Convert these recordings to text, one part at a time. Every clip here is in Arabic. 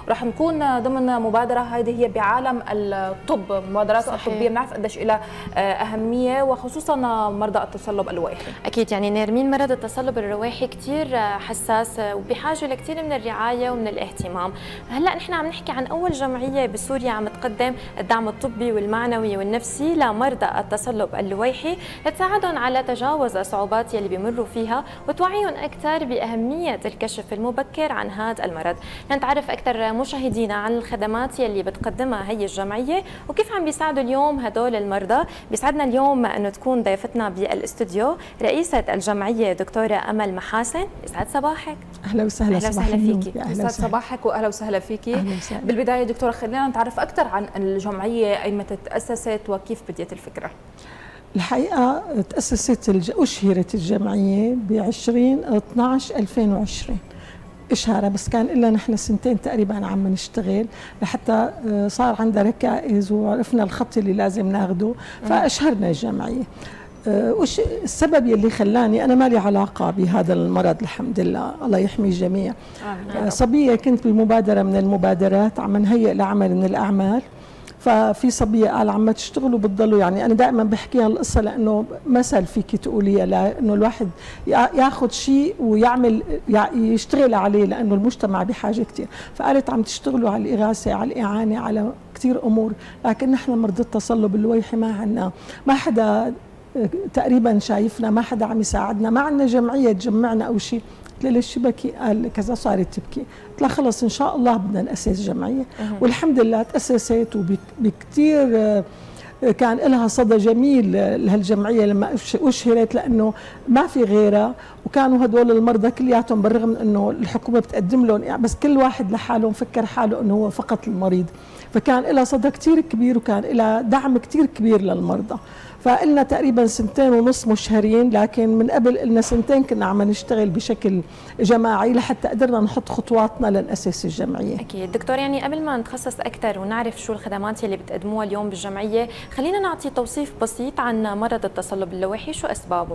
رح نكون ضمن مبادره هذه هي بعالم الطب، مبادرات الطبيه بنعرف قديش لها اهميه وخصوصا مرضى التصلب اللويحي. اكيد يعني نيرمين، مرض التصلب اللويحي كثير حساس وبحاجه لكثير من الرعايه ومن الاهتمام. هلا نحن عم نحكي عن اول جمعيه بسوريا عم تقدم الدعم الطبي والمعنوي والنفسي لمرضى التصلب اللويحي لتساعدهم على تجاوز الصعوبات يلي بيمروا فيها وتوعيهم اكثر باهميه الكشف المبكر عن هذا المرض. لنتعرف اكثر مشاهدينا عن الخدمات يلي بتقدمها هي الجمعيه وكيف عم بيساعدوا اليوم هدول المرضى. بيسعدنا اليوم انه تكون ضيفتنا بالاستوديو رئيسه الجمعيه دكتوره امل محاسن. يسعد صباحك. اهلا وسهلا. اهلا وسهلا فيكي. يسعد صباحك واهلا وسهلا فيكي. بالبدايه دكتوره خلينا نتعرف اكثر عن الجمعيه، ايمتى تاسست وكيف بديت الفكره؟ الحقيقه اشهرت الجمعيه ب 20/12/2020 إشهارها، بس كان إلا نحن سنتين تقريبا عم نشتغل لحتى صار عندها ركائز وعرفنا الخط اللي لازم ناخده فأشهرنا الجمعية. وش السبب يلي خلاني أنا مالي علاقة بهذا المرض الحمد لله، الله يحمي الجميع. صبية كنت بمبادرة من المبادرات عم نهيئ لعمل من الأعمال، ففي صبيه قال عم تشتغلوا بتضلوا، يعني انا دائما بحكي هالقصه لانه مثل فيك تقوليها، لانه الواحد ياخذ شيء ويعمل يشتغل عليه لانه المجتمع بحاجه كثير. فقالت عم تشتغلوا على الاغاثه، على الاعانه، على كثير امور، لكن نحن مرضى التصلب اللويحي ما عندنا، ما حدا تقريبا شايفنا، ما حدا عم يساعدنا، ما عندنا جمعيه تجمعنا او شيء. قلت لها ليش بكي؟ قال كذا. صارت تبكي. قلت لها خلص ان شاء الله بدنا ناسس جمعيه، والحمد لله تاسست وبكثير كان لها صدى جميل لهالجمعيه لما اشهرت، لانه ما في غيرها، وكانوا هدول المرضى كلياتهم بالرغم من انه الحكومه بتقدم لهم بس كل واحد لحاله مفكر حاله انه هو فقط المريض، فكان لها صدى كثير كبير وكان لها دعم كثير كبير للمرضى. فقلنا تقريبا 2.5 سنين مشهرين، لكن من قبل قلنا 2 سنين كنا عم نشتغل بشكل جماعي لحتى قدرنا نحط خطواتنا لنأسس الجمعية. أكيد دكتور، يعني قبل ما نتخصص أكثر ونعرف شو الخدمات اللي بتقدموها اليوم بالجمعية، خلينا نعطي توصيف بسيط عن مرض التصلب اللويحي، شو أسبابه؟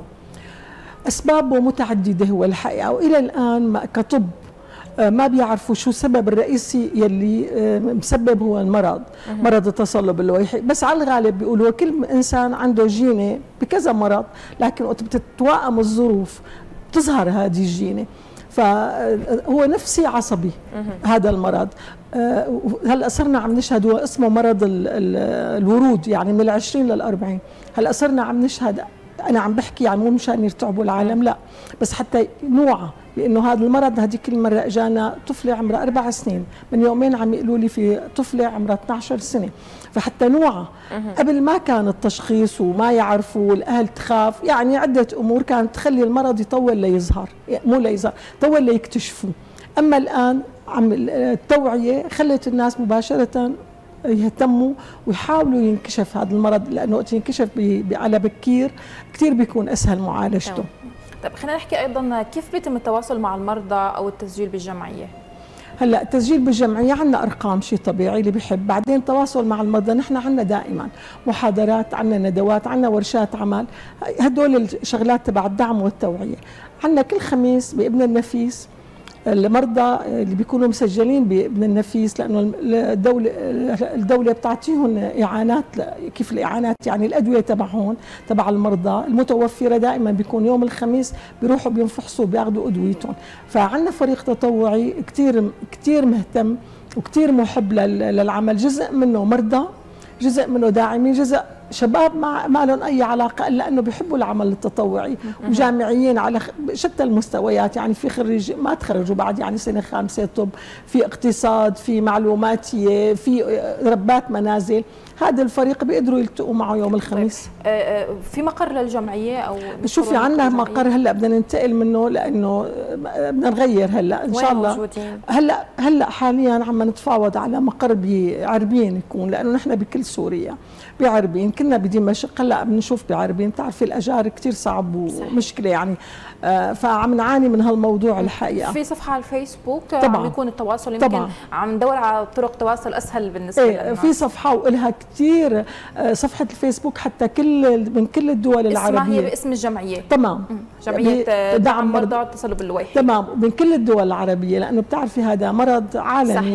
أسبابه متعددة هو الحقيقة، وإلى الآن كطب ما بيعرفوا شو السبب الرئيسي يلي مسبب هو المرض، مرض التصلب اللويحي، بس على الغالب بيقولوا كل انسان عنده جينه بكذا مرض، لكن وقت بتتوائم الظروف بتظهر هذه الجينه، فهو نفسي عصبي هذا المرض. هلا صرنا عم نشهد، هو اسمه مرض الورود، يعني من 20 ل40. هلا صرنا عم نشهد، انا عم بحكي يعني مو مشان يرتعبوا العالم، لا بس حتى نوعه، لانه هذا المرض هذيك المره اجانا طفله عمرها 4 سنين، من يومين عم يقولوا لي في طفله عمرها 12 سنه، فحتى نوعها قبل ما كان التشخيص وما يعرفوا والاهل تخاف، يعني عده امور كانت تخلي المرض يطول ليظهر، مو ليظهر، طول ليكتشفوه. اما الان عم التوعيه خلت الناس مباشره يهتموا ويحاولوا ينكشف هذا المرض، لانه وقت ينكشف على بكير كثير بيكون اسهل معالجته. طيب خلينا نحكي ايضا كيف بيتم التواصل مع المرضى او التسجيل بالجمعيه؟ هلا التسجيل بالجمعيه عندنا ارقام، شيء طبيعي اللي بيحب، بعدين التواصل مع المرضى نحن عندنا دائما محاضرات، عندنا ندوات، عندنا ورشات عمل، هدول الشغلات تبع الدعم والتوعيه. عندنا كل خميس بابن النفيس المرضى اللي بيكونوا مسجلين بابن النفيس، لانه الدوله بتعطيهم اعانات، كيف الاعانات يعني الادويه تبعهم تبع المرضى المتوفره، دائما بيكون يوم الخميس بيروحوا بينفحصوا بياخذوا ادويتهم. فعندنا فريق تطوعي كثير مهتم وكثير محب للعمل، جزء منه مرضى، جزء منه داعمين، جزء شباب ما لهم اي علاقه الا انه بيحبوا العمل التطوعي، وجامعيين على شتى المستويات، يعني في خريج ما تخرجوا بعد يعني سنه خامسه طب، في اقتصاد، في معلوماتيه، في ربات منازل. هذا الفريق بيقدروا يلتقوا معه يوم الخميس. في مقر للجمعيه او شوفي عندنا مقر، هلا بدنا ننتقل منه لانه بدنا نغير هلا ان شاء الله. موجودين؟ هلا حاليا عم نتفاوض على مقر بعربين يكون، لانه نحن بكل سوريا بعربين، كنا بدمشق، هلا بنشوف بعربين، بتعرفي الاجار كثير صعب ومشكله يعني، فعم نعاني من هالموضوع الحقيقه. في صفحه على الفيسبوك طبعا عم يكون التواصل، يمكن طبعا عم ندور على طرق تواصل اسهل بالنسبه لنا. في صفحه ولها كثير، صفحه الفيسبوك حتى من كل الدول العربيه، اسمها هي باسم الجمعيه. تمام، جمعيه دعم مرضى التصلب اللويحي. تمام، من كل الدول العربيه، لانه بتعرفي هذا مرض عالمي. صحيح.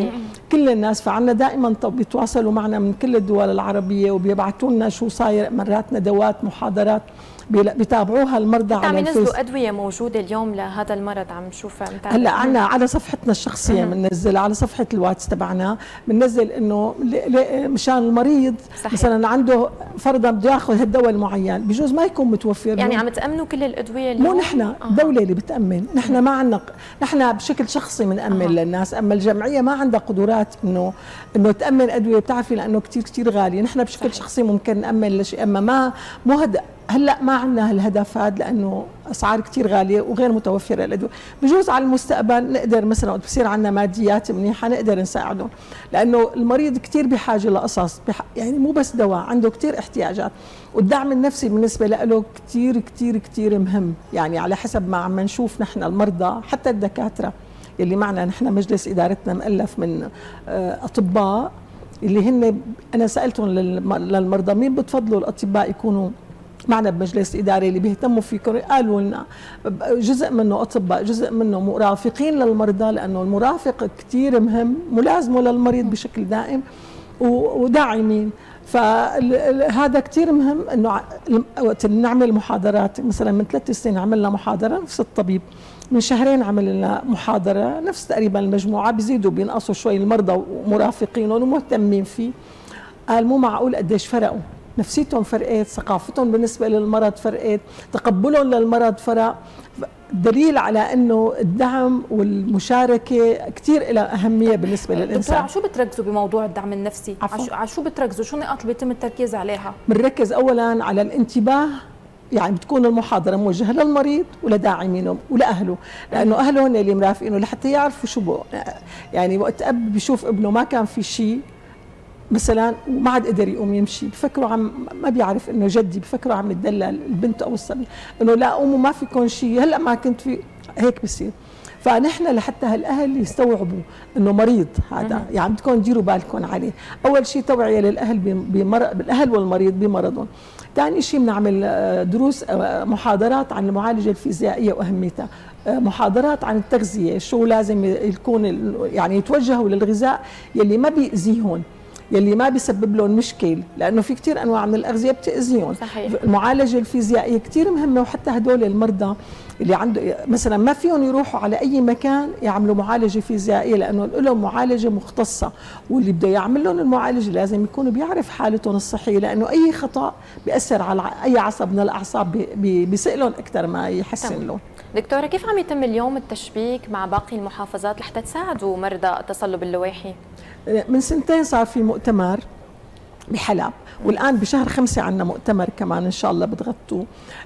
كل الناس. فعنا دائما بيتواصلوا معنا من كل الدول العربيه وبيبعثوا لنا شو صاير، مرات ندوات، محاضرات بيتابعوها المرضى على الفيس. عم ينزلوا ادويه موجوده اليوم لهذا المرض، عم نشوفها هلا عنا على صفحتنا الشخصيه بننزلها، على صفحه الواتس تبعنا بننزل انه مشان المريض صحيح. مثلا عنده فرضا بده ياخذ هالدواء المعين، بجوز ما يكون متوفر يعني عم تامنوا كل الادويه اليوم؟ مو نحن الدوله اللي بتامن، نحن ما عندنا، نحن بشكل شخصي بنامن للناس، اما الجمعيه ما عندها قدرات انه تامن ادويه، بتعرفي لانه كثير غاليه. نحن بشكل صحيح. شخصي ممكن نامن لشيء، اما مو هلا ما عندنا هالهدف هذا لانه اسعار كثير غاليه وغير متوفره الادويه. بجوز على المستقبل نقدر مثلا بصير عندنا ماديات منيحه نقدر نساعدهم، لانه المريض كثير بحاجه لقصص، يعني مو بس دواء، عنده كثير احتياجات، والدعم النفسي بالنسبه له كثير مهم. يعني على حسب ما عم نشوف نحن المرضى، حتى الدكاتره اللي معنا، نحن مجلس ادارتنا مؤلف من اطباء اللي هن، انا سالتهم للمرضى مين بتفضلوا الاطباء يكونوا معنا بمجلس إداري اللي بيهتموا فيكم؟ قالوا لنا جزء منه أطباء، جزء منه مرافقين للمرضى، لأنه المرافق كتير مهم، ملازمه للمريض بشكل دائم، وداعمين. فهذا كتير مهم. انه وقت نعمل محاضرات، مثلا من 3 سنين عملنا محاضرة نفس الطبيب، من شهرين عمل لنا محاضرة نفس تقريبا المجموعة، بيزيدوا بينقصوا شوي المرضى ومرافقينهم ومهتمين فيه. قال مو معقول قديش فرقوا، نفسيتهم فرقت، ثقافتهم بالنسبة للمرض فرقت، تقبلهم للمرض فرق. دليل على انه الدعم والمشاركه كثير لها اهميه بالنسبه للانسان. دكتور، على شو بتركزوا بموضوع الدعم النفسي؟ على شو بتركزوا؟ شو النقاط اللي بيتم التركيز عليها؟ بنركز اولا على الانتباه، يعني بتكون المحاضره موجهه للمريض ولداعمينه ولاهله، لانه اهله هن اللي مرافقينه لحتى يعرفوا شو يعني وقت اب بيشوف ابنه ما كان في شيء مثلا وما عاد قدر يقوم يمشي، بفكروا ما بيعرف انه جدي، بفكروا عم يتدلل البنت او الصبي، انه لا قوموا ما فيكم شيء، هلا ما كنت في، هيك بصير. فنحن لحتى هالاهل يستوعبوا انه مريض هذا، يعني بدكم تديروا بالكم عليه. اول شيء توعيه للاهل بالاهل والمريض بمرضهم. ثاني شيء بنعمل دروس، محاضرات عن المعالجه الفيزيائيه واهميتها، محاضرات عن التغذيه، شو لازم يكون، يعني يتوجهوا للغذاء يلي ما بيأذيهم، يلي ما بيسبب لهم مشكل، لانه في كثير انواع من الاغذيه بتاذيهم. صحيح. المعالجه الفيزيائيه كثير مهمه، وحتى هدول المرضى اللي عنده مثلا ما فيهم يروحوا على اي مكان يعملوا معالجه فيزيائيه، لانه لهم معالجه مختصه، واللي بده يعمل لهم المعالجه لازم يكون بيعرف حالتهم الصحيه، لانه اي خطا بياثر على اي عصب من الاعصاب، بيسئلهم اكثر ما يحسن لهم. دكتوره، كيف عم يتم اليوم التشبيك مع باقي المحافظات لحتى تساعدوا مرضى التصلب اللويحي؟ من 2 سنين صار في مؤتمر بحلب، والآن بشهر 5 عندنا مؤتمر كمان إن شاء الله بتغطوه.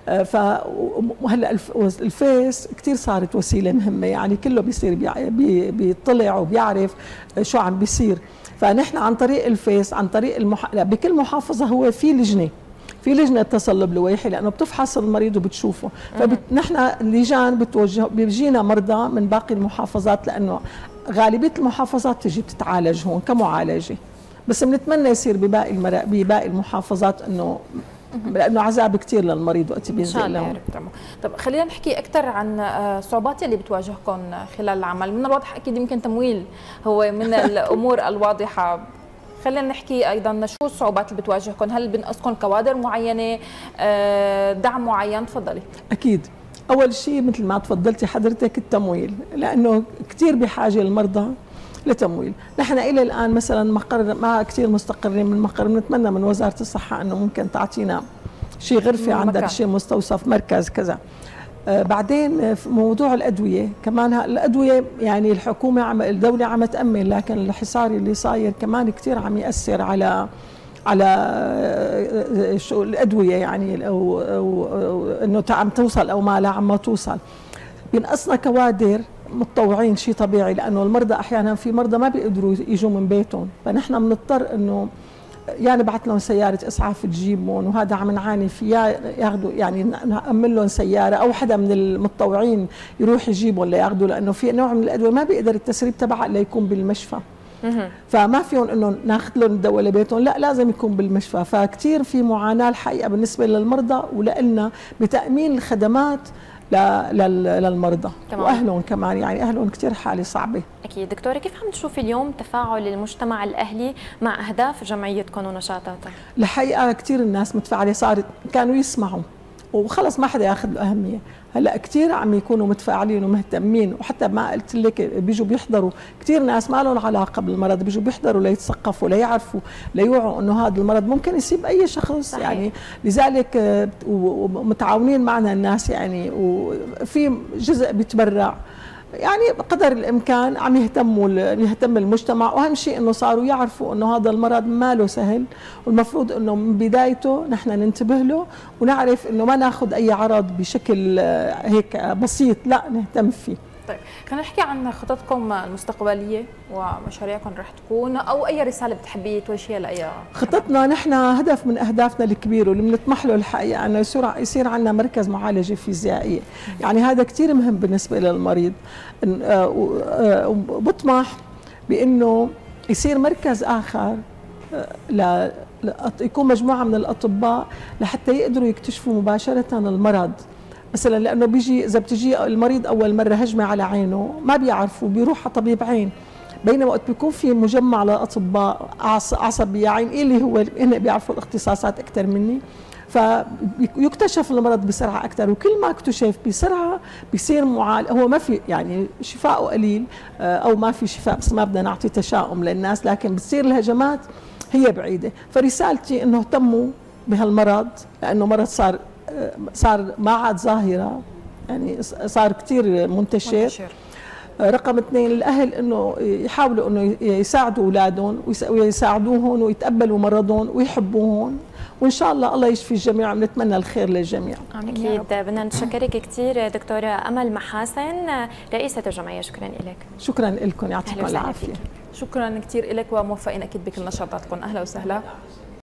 وهلا الفيس كثير صارت وسيلة مهمة، يعني كله بيصير بيطلع وبيعرف شو عم بيصير. فنحن عن طريق الفيس، عن طريق بكل محافظة هو في لجنة تصلب لويحي، لأنه بتفحص المريض وبتشوفه. فنحن اللجان بيجينا مرضى من باقي المحافظات، لأنه غالبية المحافظات تجي بتتعالج هون كمعالجة، بس بنتمنى يصير بباقي المحافظات، لأنه عذاب كثير للمريض وقت بينزل لهم. طب خلينا نحكي أكثر عن الصعوبات اللي بتواجهكم خلال العمل. من الواضح أكيد يمكن تمويل هو من الأمور الواضحة، خلينا نحكي أيضا شو الصعوبات اللي بتواجهكم؟ هل بنقصكم كوادر معينة، دعم معين؟ تفضلي. أكيد. أول شيء مثل ما تفضلتي حضرتك التمويل، لأنه كثير بحاجة المرضى لتمويل. نحن إلى الآن مثلا مقر ما كثير مستقرين من مقر، بنتمنى من وزارة الصحة أنه ممكن تعطينا شيء غرفة عندك، شيء مستوصف، مركز كذا. بعدين في موضوع الأدوية كمان، الأدوية يعني الحكومة الدولة عم تأمن، لكن الحصار اللي صاير كمان كثير عم يأثر على شو الأدوية، يعني أو إنه عم توصل أو ما لا عم توصل. بينقصنا كوادر متطوعين، شيء طبيعي، لأنه المرضى أحيانا في مرضى ما بيقدروا يجوا من بيتهم، فنحن بنضطر إنه يعني نبعث لهم سيارة إسعاف تجيبهم، وهذا عم نعاني فيه، ياخذوا يعني نأمن لهم سيارة أو حدا من المتطوعين يروح يجيبهم لياخذوا، لأنه في نوع من الأدوية ما بيقدر التسريب تبعها إلا يكون بالمشفى. فما فيهم انه ناخذ لهم الدواء لبيتهم، لا لازم يكون بالمشفى. فكتير في معاناه الحقيقه بالنسبه للمرضى ولنا بتامين الخدمات للمرضى تمام. واهلهم كمان، يعني اهلهم كثير حاله صعبه. اكيد. دكتوره، كيف عم تشوفي اليوم تفاعل المجتمع الاهلي مع اهداف جمعيتكم ونشاطاتها؟ الحقيقه كثير الناس متفاعله، صارت كانوا يسمعوا وخلص ما حدا ياخذ له اهميه، هلا كثير عم يكونوا متفاعلين ومهتمين، وحتى ما قلت لك بيجوا بيحضروا كثير ناس ما لهم علاقه بالمرض، بيجوا بيحضروا ليتثقفوا ليعرفوا ليوعوا انه هذا المرض ممكن يصيب اي شخص. صحيح. يعني لذلك ومتعاونين معنا الناس، يعني وفي جزء بيتبرع، يعني بقدر الامكان عم يهتم المجتمع، واهم شيء انه صاروا يعرفوا انه هذا المرض ما له سهل، والمفروض انه من بدايته نحن ننتبه له ونعرف انه ما ناخذ اي عرض بشكل هيك بسيط، لا نهتم فيه. طيب، خلينا نحكي عن خططكم المستقبليه ومشاريعكم رح تكون، او اي رساله بتحبي توجهيها لاي خطتنا. نحن هدف من اهدافنا الكبير واللي بنطمح له الحقيقه انه يصير عندنا مركز معالجه فيزيائيه، يعني هذا كثير مهم بالنسبه للمريض. بطمح بانه يصير مركز اخر يكون مجموعه من الاطباء لحتى يقدروا يكتشفوا مباشره المرض. مثلا لانه اذا بتجي المريض اول مره هجمه على عينه ما بيعرفوا، بيروح على طبيب عين، بينما وقت بيكون في مجمع لاطباء عصبيه اللي هو هن بيعرفوا الاختصاصات اكثر مني، فيكتشف المرض بسرعه اكثر، وكل ما اكتشف بسرعه بيصير معالج. هو ما في يعني شفاءه قليل او ما في شفاء، بس ما بدنا نعطي تشاؤم للناس، لكن بتصير الهجمات هي بعيده. فرسالتي انه اهتموا بهالمرض، لانه مرض صار ما عاد ظاهره، يعني صار كثير منتشر. رقم 2 الاهل انه يحاولوا انه يساعدوا اولادهم ويساعدوهم ويتقبلوا مرضهم ويحبوهم، وان شاء الله يشفي الجميع، ونتمنى الخير للجميع. اكيد. بدنا نشكرك كثير دكتوره امل محاسن، رئيسه الجمعيه. شكرا لك. شكرا لكم، يعطيكم العافيه. شكرا كثير لك، وموفقين اكيد بكل نشاطاتكم. اهلا وسهلا.